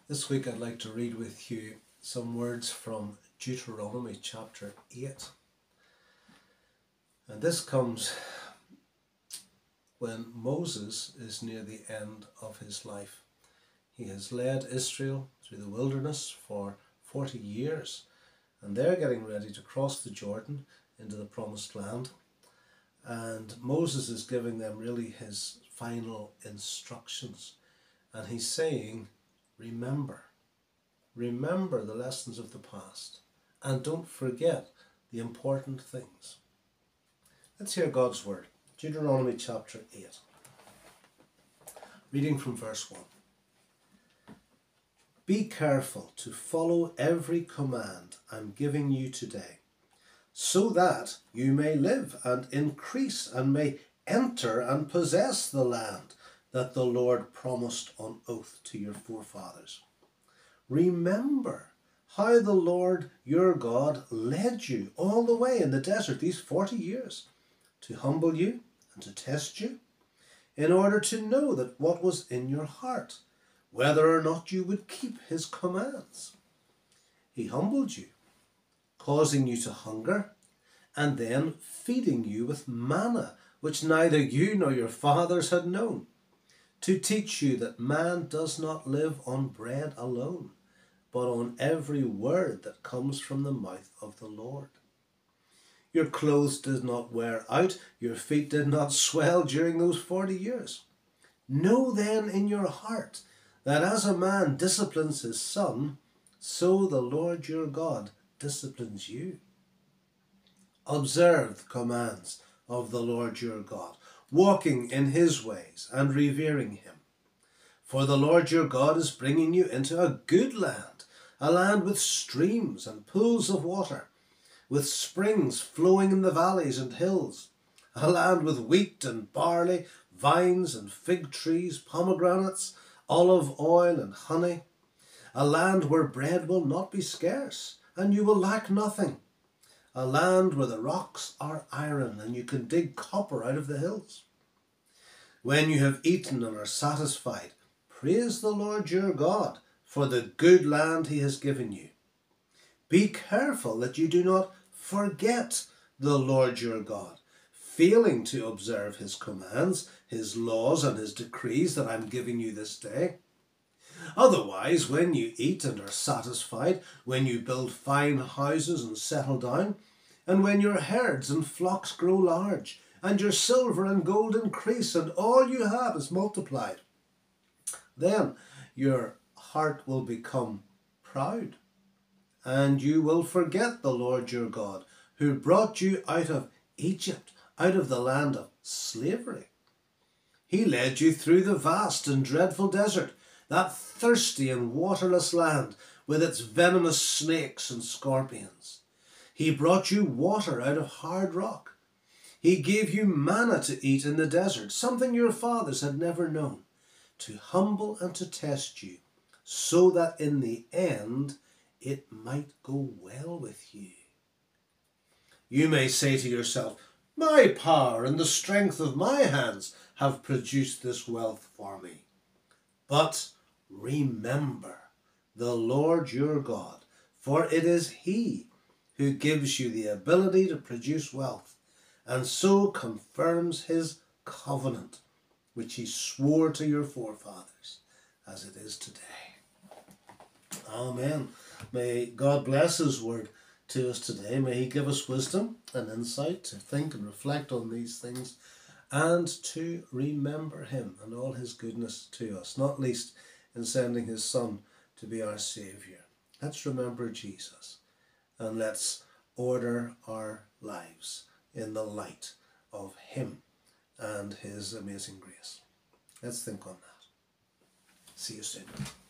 This week I'd like to read with you some words from Deuteronomy chapter 8. And this comes when Moses is near the end of his life. He has led Israel through the wilderness for 40 years, and they're getting ready to cross the Jordan into the promised land. And Moses is giving them really his final instructions. And he's saying, remember the lessons of the past, and don't forget the important things. Let's hear God's word. Deuteronomy chapter 8. Reading from verse 1. Be careful to follow every command I'm giving you today, so that you may live and increase and may enter and possess the land that the Lord promised on oath to your forefathers. Remember how the Lord your God led you all the way in the desert these 40 years to humble you and to test you, in order to know that what was in your heart, whether or not you would keep his commands. He humbled you, causing you to hunger, and then feeding you with manna, which neither you nor your fathers had known, to teach you that man does not live on bread alone, but on every word that comes from the mouth of the Lord. Your clothes did not wear out, your feet did not swell during those 40 years. Know then in your heart that as a man disciplines his son, so the Lord your God disciplines you. Observe the commands of the Lord your God, walking in his ways and revering him. For the Lord your God is bringing you into a good land, a land with streams and pools of water, with springs flowing in the valleys and hills, a land with wheat and barley, vines and fig trees, pomegranates, olive oil and honey, a land where bread will not be scarce and you will lack nothing, a land where the rocks are iron and you can dig copper out of the hills. When you have eaten and are satisfied, praise the Lord your God for the good land he has given you. Be careful that you do not forget the Lord your God, failing to observe his commands, his laws and his decrees that I'm giving you this day. Otherwise, when you eat and are satisfied, when you build fine houses and settle down, and when your herds and flocks grow large, and your silver and gold increase, and all you have is multiplied, then your heart will become proud, and you will forget the Lord your God, who brought you out of Egypt, out of the land of slavery. He led you through the vast and dreadful desert, that thirsty and waterless land with its venomous snakes and scorpions. He brought you water out of hard rock. He gave you manna to eat in the desert, something your fathers had never known, to humble and to test you, so that in the end it might go well with you. You may say to yourself, my power and the strength of my hands have produced this wealth for me. But remember the Lord your God, for it is he who gives you the ability to produce wealth, and so confirms his covenant, which he swore to your forefathers, as it is today. Amen. May God bless his word to us today. May he give us wisdom and insight to think and reflect on these things, and to remember him and all his goodness to us, not least in sending his son to be our Saviour. Let's remember Jesus, and let's order our lives in the light of him and his amazing grace. Let's think on that. See you soon.